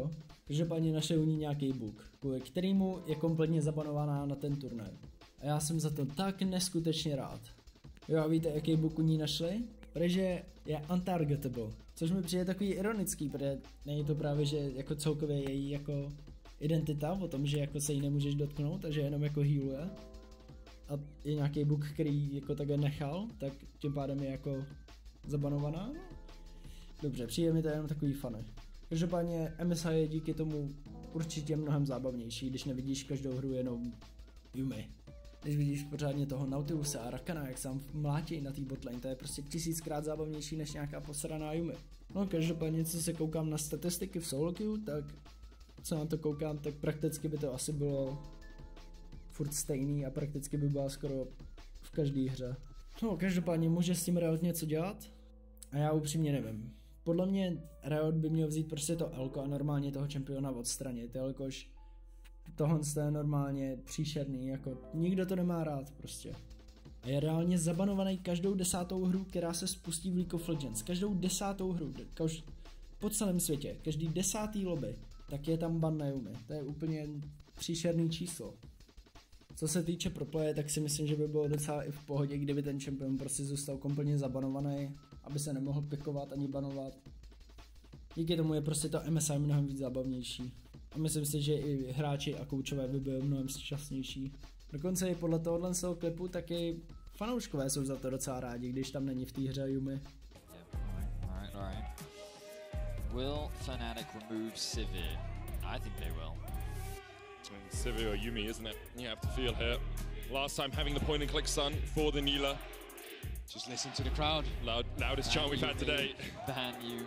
Každopádně našli u ní nějaký bug, kvůli kterému je kompletně zabanovaná na ten turnaj. A já jsem za to tak neskutečně rád. Jo, a víte, jaký bug u ní našli? Protože je untargetable, což mi přijde takový ironický, protože není to právě, že jako celkově její jako identita o tom, že jako se jí nemůžeš dotknout, takže jenom jako healuje. A je nějaký bug, který jako takhle nechal, tak tím pádem je jako zabanovaná. Dobře, přijde mi to jenom takový funny. Každopádně MSI je díky tomu určitě mnohem zábavnější, když nevidíš každou hru jenom Yumi. Když vidíš pořádně toho Nautilusa a Rakana, jak sám mlátí na té botlane, to je prostě 1000krát zábavnější než nějaká posraná Yumi. No každopádně, co se koukám na statistiky v solo queue, tak co na to koukám, tak prakticky by to asi bylo furt stejný a prakticky by byla skoro v každé hře. No každopádně může s tím Riot něco dělat a já upřímně nevím. Podle mě Riot by měl vzít prostě to Elko a normálně toho čempiona odstranit, jelikož tohle je normálně příšerný, jako nikdo to nemá rád prostě. A je reálně zabanovaný každou 10. hru, která se spustí v League of Legends. Každou 10. hru, po celém světě, každý 10. lobby, tak je tam ban na Yumi. To je úplně příšerný číslo. Co se týče pro playe, tak si myslím, že by bylo docela i v pohodě, kdyby ten čempion prostě zůstal kompletně zabanovaný, aby se nemohl pikovat ani banovat. Díky tomu je prostě to MSI mnohem víc zábavnější. A myslím si, že i hráči a koučové by byli mnohem šťastnější. Dokonce i podle tohohle klipu taky fanouškové jsou za to docela rádi, když tam není v té hře Yumi.
Alright. Will Fnatic remove Sivir? I think they will.
Sivir or Yumi, isn't it? You have to feel here. Last time having the point and click Sun for the Nilah.
Just listen to the crowd.
Loudest chant we've had today.
Ban you.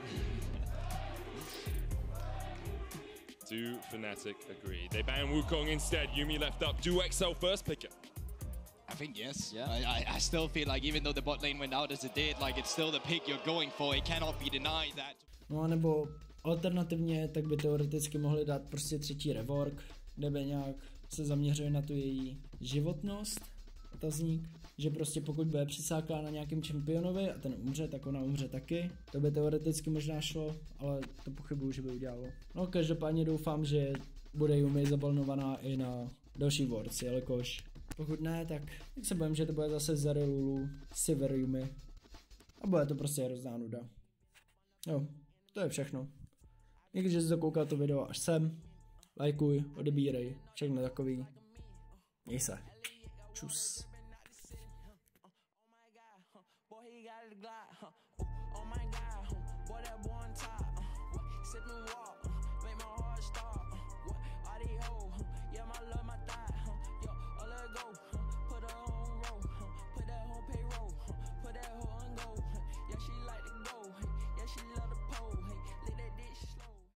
Do Fnatic agree? They ban Wukong instead. Yumi left up. Do XL first pick it?
I think yes. Yeah. I still feel like even though the bot lane went out as it did, like it's still the pick you're going for. It cannot be denied that.
No a nebo alternativně tak by teoreticky mohli dát prostě třetí rework, kde by nějak se zaměřuje na tu její životnost, otazník, že prostě pokud bude přisáklá na nějakým čempionovi a ten umře, tak ona umře taky. To by teoreticky možná šlo, ale to pochybuju, že by udělalo. No každopádně doufám, že bude Yumi zabalnovaná i na další Worlds, jelikož pokud ne, tak se bojím, že to bude zase Zari Lulu, Sivir Yumi a bude to prostě hrozná nuda. Jo, to je všechno. Díky, že jsi dokoukal to video až sem. Lajkuj, odebírej, všechno takový. Měj se. Čus.